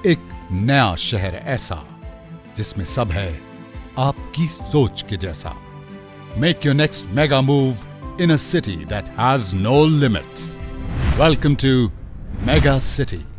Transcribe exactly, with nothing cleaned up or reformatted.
एक नया शहर ऐसा जिसमें सब है आपकी सोच के जैसा। Make your next mega move in a city that has no limits. Welcome to Mega City.